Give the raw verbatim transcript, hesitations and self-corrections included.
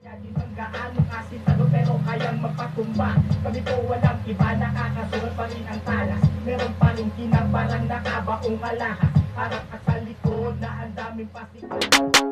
Di man gaano kasintado pero kayang magpatumba. Kami po walang iba, nakakasunod pa rin ang talas. Meron pa rin kinang parang nakabaong alahas. Harap at sa likod na ang daming pasikat.